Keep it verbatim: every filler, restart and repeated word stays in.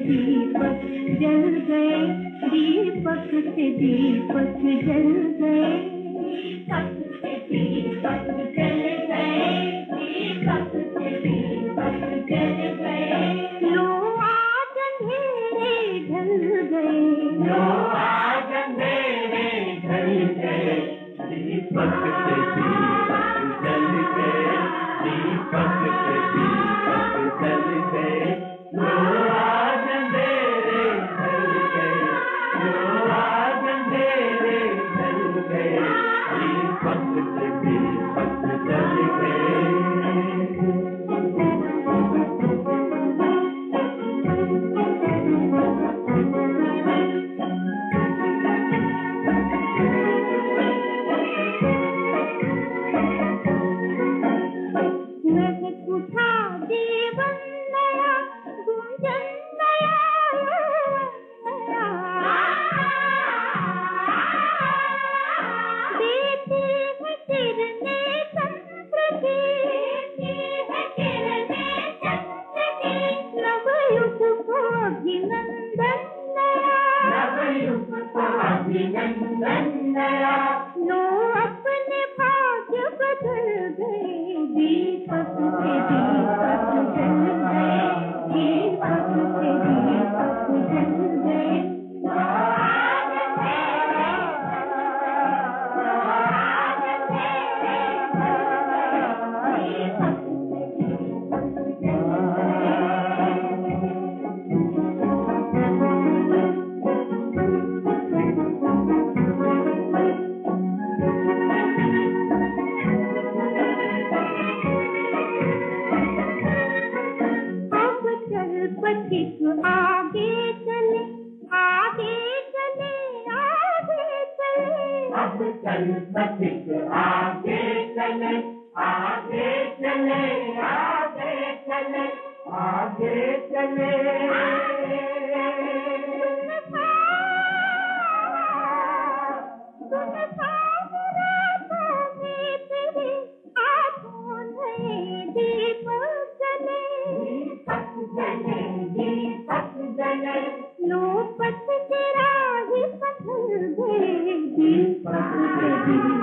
दीपक जल गए, दीपक से दीपक जल गए, दीपक से दीपक जल गए, दीपक से दीपक जल गए। लो आज अंधेरे ढल गए, लो आज अंधेरे ढल गए, दीपक से दीपक जल गए, दीपक से दीपक जल गए। लो आज अंधेरे ढल गए, लो आज अंधेरे ढल गए, दीपक से दीपक जल गए। मैंने पूछा जीवन नया, गुंजन नया, देती है किरने चंद्र की, देती है किरने चंद्र की, नवयुग को अभिनंदन नया, नवयुग को अभिनंदन नया। लो अपने भाग्य बदल गए, दीपक से दीपक जल गए, दीपक से दीपक जल गए। अब चल पथिक आगे चले, आगे चले, आगे चले, अब चल पथिक आगे चले, आगे चले, आगे चले, आगे चले। सुन सागरा में तेरे आंखों में दीपक जले, दीपक जले, दीपक जले। लो पथ तेरा ही पथ गए, दीपक से दीपक